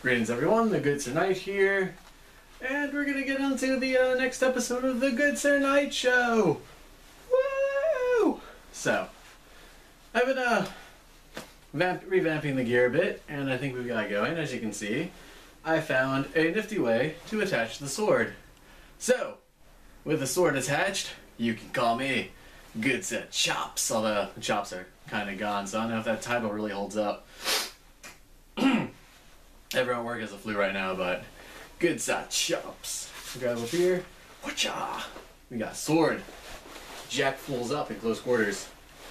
Greetings everyone, the Good Sir Knight here, and we're gonna get on to the next episode of the Good Sir Knight Show! Woo! So, I've been revamping the gear a bit, and I think we've got it going. As you can see, I found a nifty way to attach the sword. So, with the sword attached, you can call me Good Sir Chops, although the chops are kind of gone, so I don't know if that title really holds up. Everyone at work has a flu right now, but Good Sir Chops. Grab up here. Whatcha! We got sword. Jack fools up in close quarters.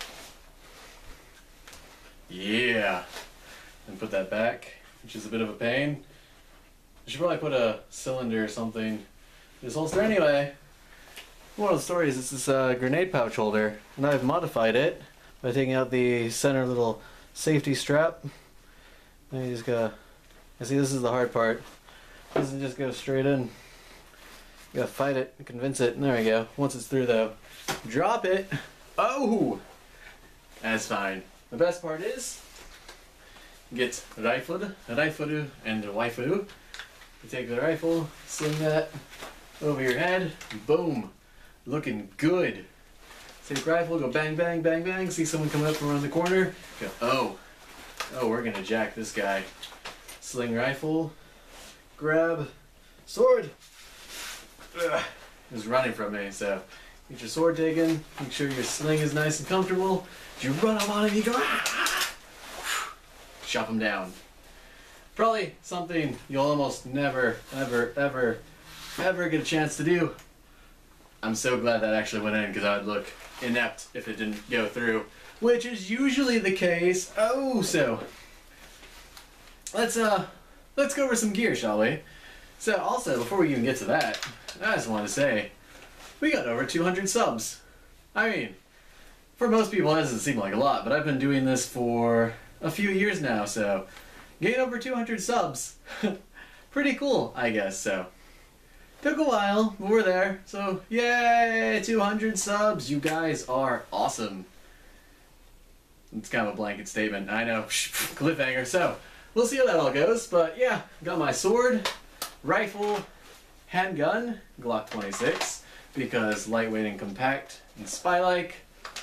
Yeah. And put that back, which is a bit of a pain. I should probably put a cylinder or something in this holster. Anyway, one of the stories is this grenade pouch holder, and I've modified it by taking out the center little safety strap. And you just gotta, see, this is the hard part. It doesn't just go straight in. You gotta fight it and convince it. And there we go. Once it's through though, drop it. Oh! That's fine. The best part is, get rifled, and a waifu. You take the rifle, sling that over your head, boom. Looking good. Take rifle, go bang, bang, bang, bang. See someone coming up from around the corner. Go, oh, we're gonna jack this guy. Sling rifle, grab, sword. Ugh. He's running from me, so get your sword taken. Make sure your sling is nice and comfortable. If you run up on him, you go, ah! Chop him down. Probably something you'll almost never, ever get a chance to do. I'm so glad that actually went in, because I would look inept if it didn't go through, which is usually the case. Oh, so let's go over some gear, shall we? So also, before we even get to that, I just want to say we got over 200 subs. I mean, for most people that doesn't seem like a lot, but I've been doing this for a few years now, so getting over 200 subs, pretty cool, I guess. So took a while, but we're there. So yay, 200 subs! You guys are awesome. It's kind of a blanket statement, I know. Cliffhanger. So we'll see how that all goes. But yeah, got my sword, rifle, handgun, Glock 26, because lightweight and compact and spy-like.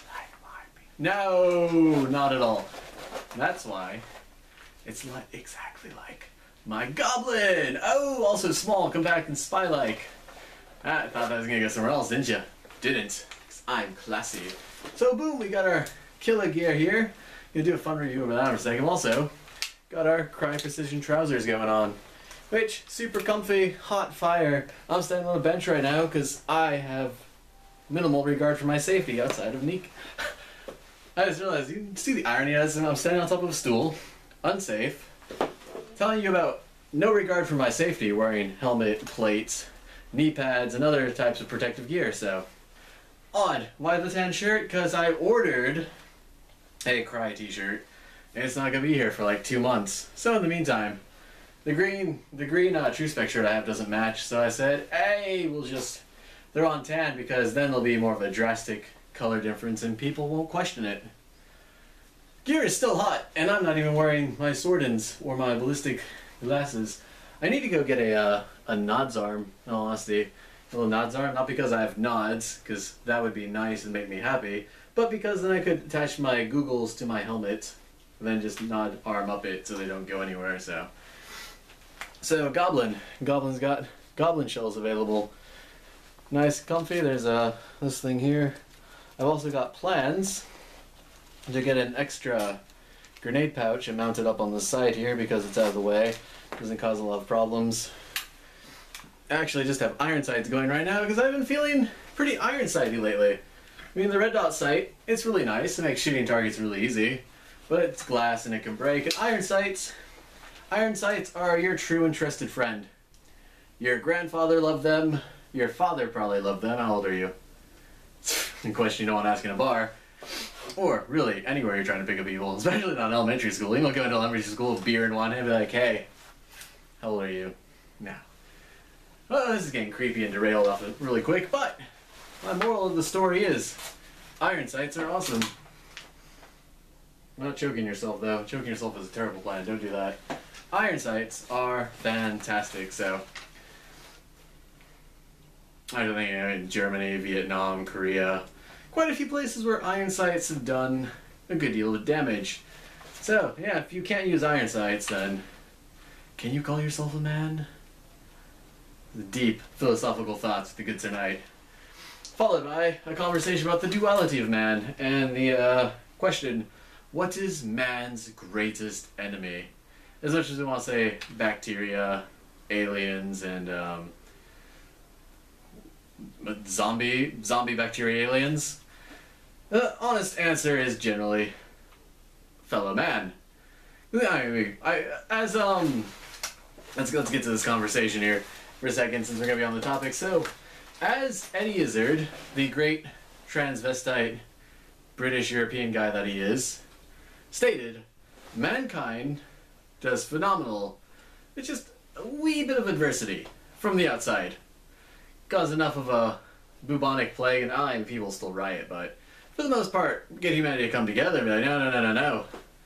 No, not at all. That's why it's like exactly like my goblin. Oh, also small, compact, and spy-like. I thought I was gonna go somewhere else, didn't you? Didn't, 'cause I'm classy. So boom, we got our killer gear here. Gonna do a fun review over that in a second. Also, got our Crye Precision trousers going on, which super comfy, hot fire. I'm standing on a bench right now because I have minimal regard for my safety outside of Neek. I just realized, you can see the irony as I'm standing on top of a stool, unsafe, telling you about no regard for my safety, wearing helmet, plates, knee pads, and other types of protective gear. So odd. Why the tan shirt? Because I ordered a Crye t-shirt, and it's not gonna be here for like 2 months. So in the meantime, the green True Spec shirt I have doesn't match. So I said, hey, we'll just throw on tan, because then there'll be more of a drastic color difference and people won't question it. Gear is still hot, and I'm not even wearing my swordins or my ballistic glasses. I need to go get a nods arm, in all honesty. A little nods arm, not because I have nods, because that would be nice and make me happy, but because then I could attach my googles to my helmet and then just nod arm up it so they don't go anywhere. So Goblin's got goblin shells available. Nice, comfy. There's this thing here. I've also got plans to get an extra grenade pouch and mount it up on the side here because it's out of the way. Doesn't cause a lot of problems. I actually just have iron sights going right now because I've been feeling pretty iron sighty lately. I mean, the red dot sight, it's really nice. It makes shooting targets really easy, but it's glass and it can break. And iron sights are your true and trusted friend. Your grandfather loved them. Your father probably loved them. How old are you? A question you don't want to ask in a bar. Or, really, anywhere you're trying to pick up people. Especially not in elementary school. You don't go into elementary school with beer in one hand and be like, hey, how old are you? No. Well, this is getting creepy and derailed off it really quick, but my moral of the story is iron sights are awesome. Not choking yourself, though. Choking yourself is a terrible plan. Don't do that. iron sights are fantastic. So I don't think in Germany, Vietnam, Korea, quite a few places where iron sights have done a good deal of damage. So yeah, if you can't use iron sights, then can you call yourself a man? The deep philosophical thoughts with the good Sir Knight, followed by a conversation about the duality of man and the question, what is man's greatest enemy? As much as we want to say bacteria, aliens, and zombie bacteria aliens, the honest answer is generally fellow man. Let's get to this conversation here for a second, since we're gonna be on the topic. So, as Eddie Izzard, the great transvestite British European guy that he is, stated, mankind does phenomenal. It's just a wee bit of adversity from the outside. Cause enough of a bubonic plague, and people still riot, but for the most part, get humanity to come together and be like, no.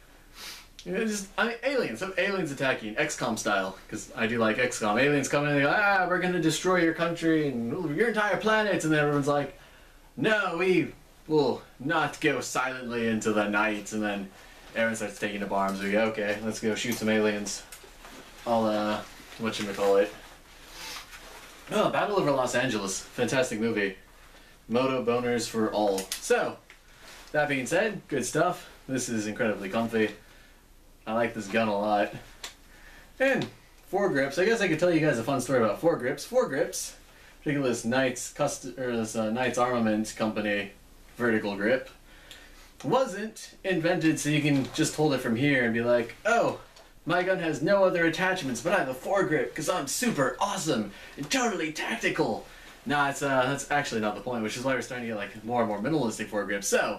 Aliens. Some aliens attacking, XCOM style, because I do like XCOM. Aliens come in and they go, we're gonna destroy your country and your entire planet, and then everyone's like, no, we will not go silently into the night, and then everyone starts taking up arms. We go, okay, let's go shoot some aliens. I'll, whatchamacallit. Oh, Battle over Los Angeles. Fantastic movie. Moto boners for all. So, that being said, good stuff. This is incredibly comfy. I like this gun a lot. And foregrips. I guess I could tell you guys a fun story about foregrips. Foregrips, particularly this Knight's Armament Company vertical grip, wasn't invented so you can just hold it from here and be like, oh, my gun has no other attachments, but I have a foregrip because I'm super awesome and totally tactical. Nah, that's actually not the point, which is why we're starting to get like more and more minimalistic foregrips. So,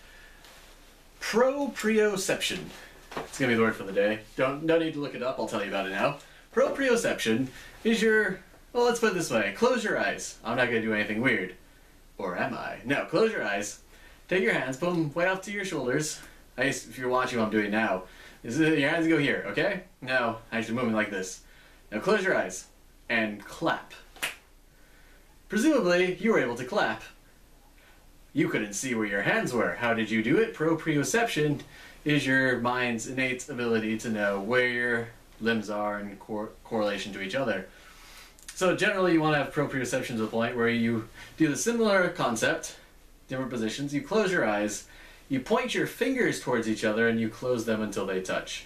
proprioception. It's gonna be the word for the day. Don't need to look it up. I'll tell you about it now. Proprioception is well, let's put it this way. Close your eyes. I'm not gonna do anything weird, or am I? No. Close your eyes. Take your hands. Put them way up to your shoulders. If you're watching what I'm doing now, your hands go here. Okay? Now, actually moving like this. Now close your eyes and clap. Presumably, you were able to clap. You couldn't see where your hands were. How did you do it? Proprioception is your mind's innate ability to know where your limbs are in correlation to each other. So generally you want to have proprioception to the point where you do the similar concept, different positions, you close your eyes, you point your fingers towards each other, and you close them until they touch.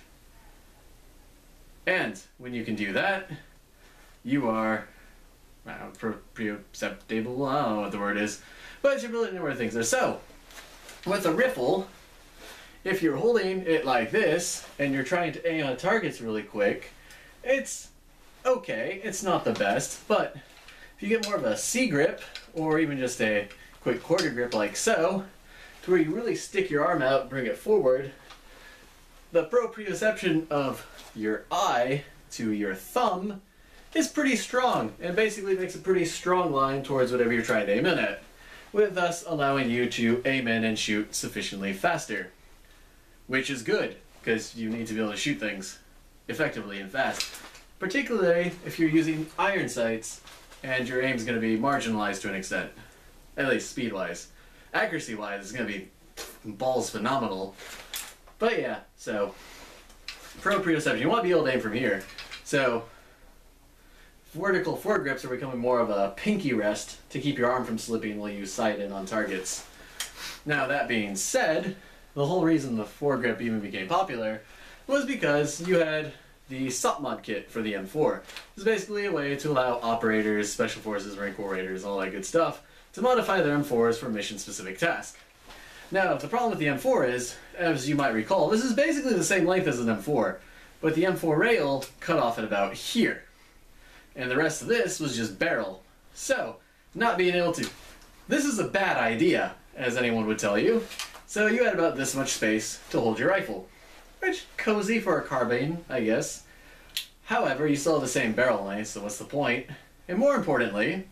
And when you can do that, you are proprioceptable, I don't know what the word is, but it's your ability to know where things are. So, with a rifle, if you're holding it like this, and you're trying to aim at targets really quick, it's okay, it's not the best, but if you get more of a C grip, or even just a quick quarter grip like so, to where you really stick your arm out, bring it forward, the proprioception of your eye to your thumb is pretty strong, and basically makes a pretty strong line towards whatever you're trying to aim in at, with thus allowing you to aim in and shoot sufficiently faster. Which is good, because you need to be able to shoot things effectively and fast. Particularly if you're using iron sights and your aim's going to be marginalized to an extent. At least speed-wise. Accuracy-wise, it's going to be balls phenomenal. But yeah, so proprioception. You want to be able to aim from here. So vertical foregrips are becoming more of a pinky rest to keep your arm from slipping while you sight in on targets. Now that being said, the whole reason the foregrip even became popular was because you had the SOPMOD kit for the M4. It's basically a way to allow operators, special forces, Marine Corps raiders, all that good stuff, to modify their M4s for mission-specific tasks. Now, the problem with the M4 is, as you might recall, this is basically the same length as an M4, but the M4 rail cut off at about here. And the rest of this was just barrel. So, not being able to... This is a bad idea, as anyone would tell you. So you had about this much space to hold your rifle. Which, cozy for a carbine, I guess. However, you still have the same barrel length, so what's the point? And more importantly,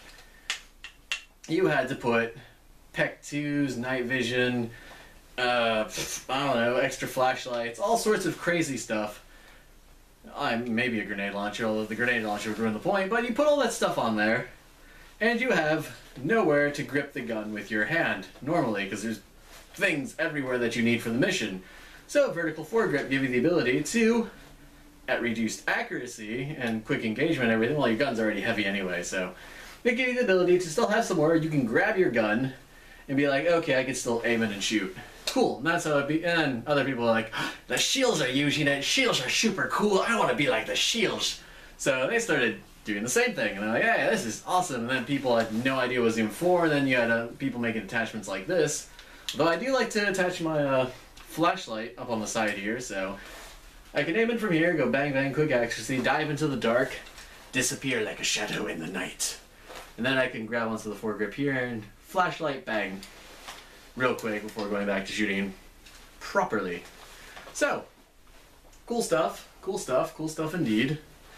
you had to put PEC2s, night vision, I don't know, extra flashlights, all sorts of crazy stuff maybe a grenade launcher, although the grenade launcher would ruin the point, but you put all that stuff on there, and you have nowhere to grip the gun with your hand, normally, because there's things everywhere that you need for the mission. So vertical foregrip gives you the ability to, at reduced accuracy and quick engagement and everything, well, your gun's already heavy anyway, so they give you the ability to still have somewhere you can grab your gun and be like, okay, I can still aim it and shoot. Cool, and that's how it be. And other people are like, the Shields are using it, Shields are super cool, I want to be like the Shields. So they started doing the same thing, and they're like, yeah, this is awesome. And then people had no idea what it was even for, and then you had people making attachments like this. Though I do like to attach my flashlight up on the side here, so I can aim it from here, go bang bang, quick accuracy, dive into the dark, disappear like a shadow in the night. And then I can grab onto the foregrip here and flashlight bang real quick before going back to shooting properly. So, cool stuff, cool stuff, cool stuff indeed.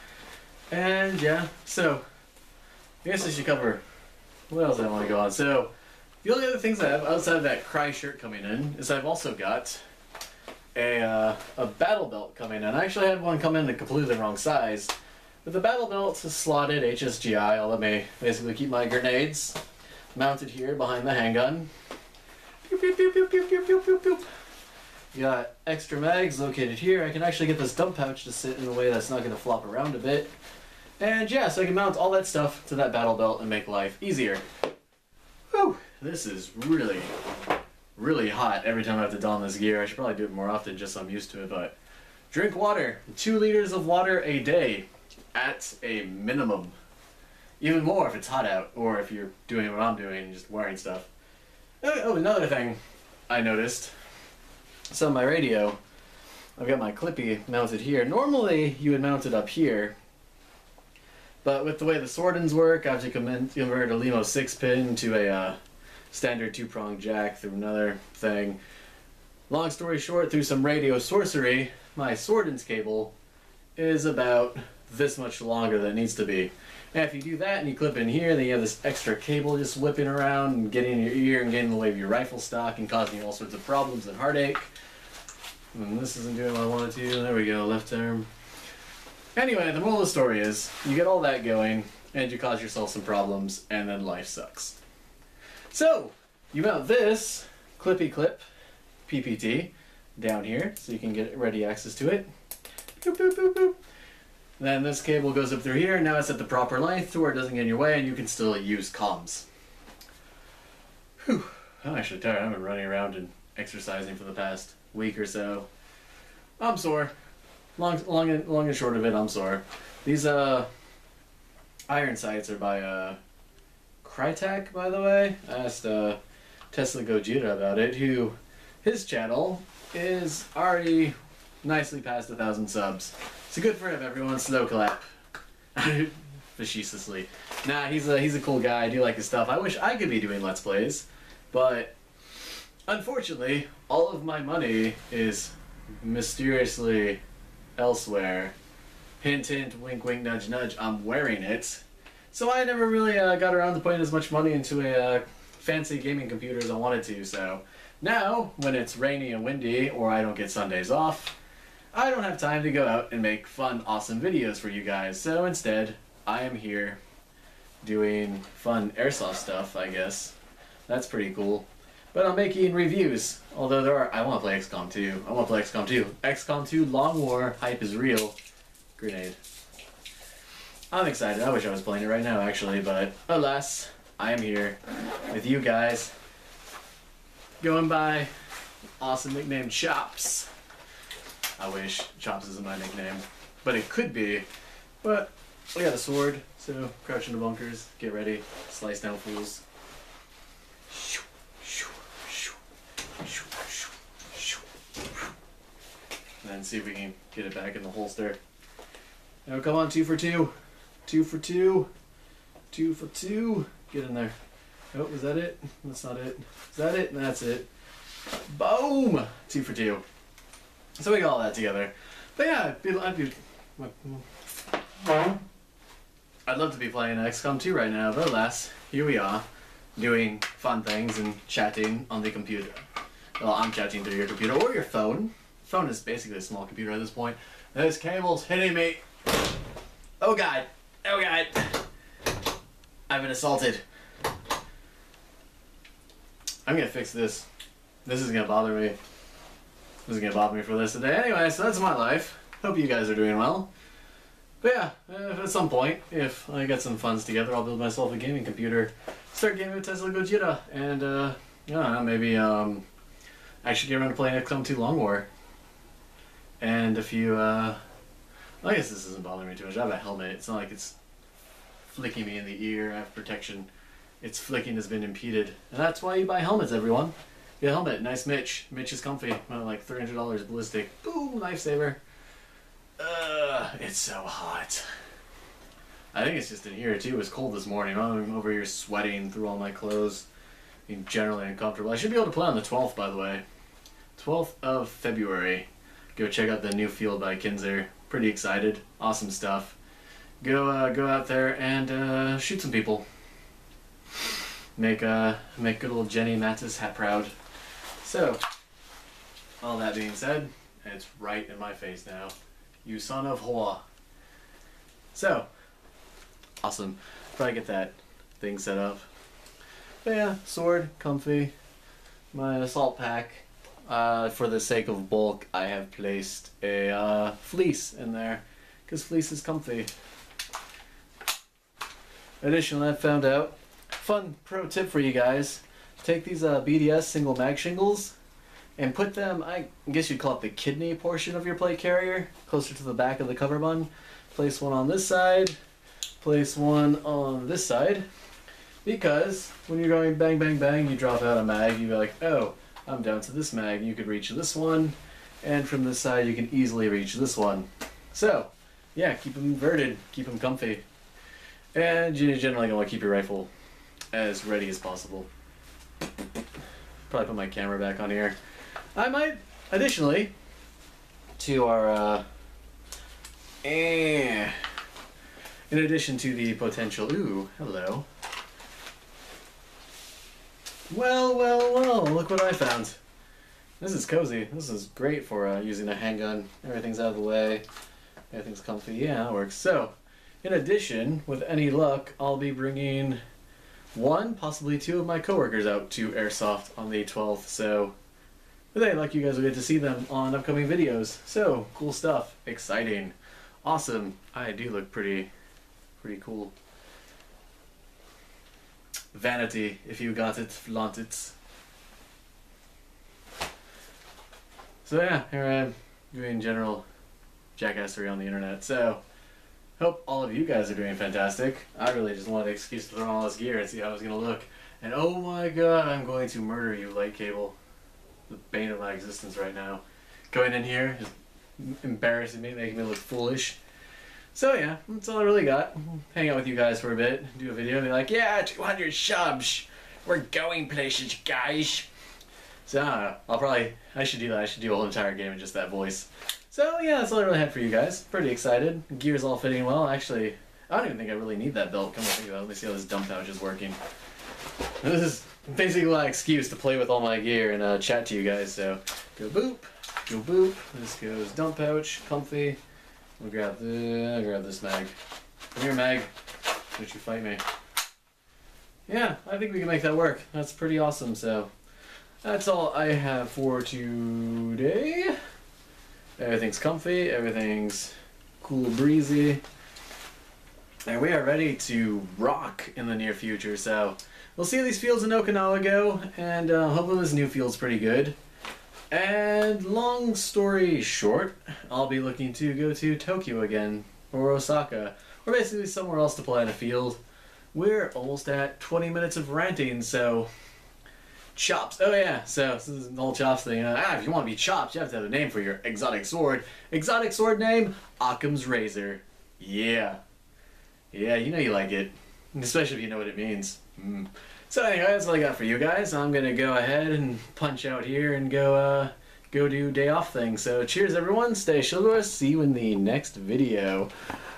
And yeah, so I guess I should cover what else I want to go on. So the only other things I have outside of that Cry shirt coming in is I've also got a battle belt coming in. I actually had one come in a completely wrong size. But the battle belt is slotted HSGI. I'll let me basically keep my grenades mounted here behind the handgun. Pew, pew, pew, pew, pew, pew, pew, pew, pew. You got extra mags located here. I can actually get this dump pouch to sit in a way that's not going to flop around a bit. And yeah, so I can mount all that stuff to that battle belt and make life easier. Whew, this is really, really hot every time I have to don this gear. I should probably do it more often just so I'm used to it, but drink water. 2 liters of water a day at a minimum. Even more if it's hot out, or if you're doing what I'm doing and just wearing stuff. Oh, another thing I noticed. So my radio, I've got my Clippy mounted here. Normally you would mount it up here, but with the way the Swordens work, I have to convert a LEMO 6-pin to a standard 2-prong jack through another thing. Long story short, through some radio sorcery, my Swordens cable is about this much longer than it needs to be. And if you do that and you clip in here, then you have this extra cable just whipping around and getting in your ear and getting in the way of your rifle stock and causing you all sorts of problems and heartache. And this isn't doing what I wanted to. There we go, left arm. Anyway, the moral of the story is, you get all that going, and you cause yourself some problems, and then life sucks. So, you mount this Clippy Clip PPT down here, so you can get ready access to it. Boop, boop, boop, boop. Then this cable goes up through here, and now it's at the proper length to where it doesn't get in your way, and you can still use comms. Whew, I'm actually tired. I've been running around and exercising for the past week or so. I'm sore. Long and short of it, I'm sore. These iron sights are by Crytek, by the way. I asked Tesla Gogeta about it, who his channel is already nicely past 1,000 subs. So good for him, everyone. Snow clap. Facetiously. Nah, he's a cool guy. I do like his stuff. I wish I could be doing Let's Plays, but unfortunately, all of my money is mysteriously elsewhere. Hint, hint, wink, wink, nudge, nudge. I'm wearing it. So I never really got around to putting as much money into a fancy gaming computer as I wanted to. So now, when it's rainy and windy, or I don't get Sundays off, I don't have time to go out and make fun, awesome videos for you guys. So instead, I am here doing fun airsoft stuff, I guess. That's pretty cool. But I'm making reviews. Although I want to play XCOM 2. I want to play XCOM 2. XCOM 2 Long War, hype is real. Grenade. I'm excited. I wish I was playing it right now, actually, but alas, I am here with you guys. Going by awesome nickname Chops. I wish Chops isn't my nickname, but it could be. But I got a sword, so crouch into bunkers, get ready, slice down fools. And then see if we can get it back in the holster. Now come on, 2 for 2. 2 for 2. 2 for 2. Get in there. Oh, is that it? That's not it. Is that it? That's it. Boom! 2 for 2. So we got all that together. But yeah, I'd love to be playing XCOM 2 right now, but alas, here we are, doing fun things and chatting on the computer. Well, I'm chatting through your computer or your phone. Phone is basically a small computer at this point. This cable's hitting me. Oh god. Oh god. I've been assaulted. I'm gonna fix this. This is gonna bother me. This is gonna bother me for this today. Anyway, so that's my life. Hope you guys are doing well. But yeah, if at some point, if I get some funds together, I'll build myself a gaming computer. Start gaming with Tesla Gojira. And, I don't know, maybe, actually get around to playing XCOM 2 Long War. And a few, I guess this doesn't bother me too much. I have a helmet. It's not like it's flicking me in the ear. I have protection. Its flicking has been impeded. And that's why you buy helmets, everyone. Get a helmet. Nice Mitch. Mitch is comfy. Like $300 ballistic. Boom! Lifesaver. It's so hot. I think it's just in here too. It was cold this morning. I'm over here sweating through all my clothes. Being generally uncomfortable. I should be able to play on the 12th, by the way. 12th of February. Go check out the new field by Kinzer. Pretty excited. Awesome stuff. Go out there and shoot some people. Make good old Jenny Matis hat proud. So, all that being said, it's right in my face now. You son of whore. So, awesome. Probably get that thing set up. But yeah, sword, comfy. My assault pack. For the sake of bulk, I have placed a fleece in there, because fleece is comfy. Additionally, I found out, fun pro tip for you guys, take these BDS single mag shingles and put them, I guess you'd call it the kidney portion of your plate carrier, closer to the back of the cover bun. Place one on this side, place one on this side, because when you're going bang bang bang, you drop out a mag, you'd be like, oh, I'm down to this mag. You could reach this one, and from this side you can easily reach this one. So, yeah, keep them inverted, keep them comfy. And you're generally going to want to keep your rifle as ready as possible. Probably put my camera back on here. I might, additionally, to our, in addition to the potential, ooh, hello. Well, look what I found. This is cozy. This is great for using a handgun. Everything's out of the way. Everything's comfy. Yeah, that works. So, in addition, with any luck, I'll be bringing one, possibly two of my coworkers out to Airsoft on the 12th. So, with any luck, you guys will get to see them on upcoming videos. So, cool stuff. Exciting. Awesome. I do look pretty cool. Vanity, if you got it, flaunt it. So yeah, here I am, doing general jackassery on the internet. So, hope all of you guys are doing fantastic. I really just wanted an excuse to throw on all this gear and see how it's gonna look. And oh my god, I'm going to murder you, light cable. The bane of my existence right now. Going in here, just embarrassing me, making me look foolish. So yeah, that's all I really got. Hang out with you guys for a bit, do a video, and be like, yeah, 200 subs! We're going places, guys! So I don't know, I should do that. I should do a whole entire game in just that voice. So yeah, that's all I really had for you guys. Pretty excited. Gear's all fitting well. Actually, I don't even think I really need that belt. Come on, think about it. Let me see how this dump pouch is working. This is basically my excuse to play with all my gear and chat to you guys. So go boop, go boop. This goes dump pouch, comfy. We'll grab this mag. Come here, mag. Don't you fight me. Yeah, I think we can make that work. That's pretty awesome. So that's all I have for today. Everything's comfy, everything's cool, breezy, and we are ready to rock in the near future. So we'll see how these fields in Okinawa go, and hopefully this new field's pretty good. And long story short, I'll be looking to go to Tokyo again, or Osaka, or basically somewhere else to play in a field. We're almost at 20 minutes of ranting, so Chops. Oh yeah, so this is the whole Chops thing. If you want to be Chops, you have to have a name for your exotic sword. Exotic sword name, Occam's Razor. Yeah. Yeah, you know you like it. Especially if you know what it means. So anyway, that's all I got for you guys. I'm gonna go ahead and punch out here and go do day off things. So cheers everyone, stay chivalrous, see you in the next video.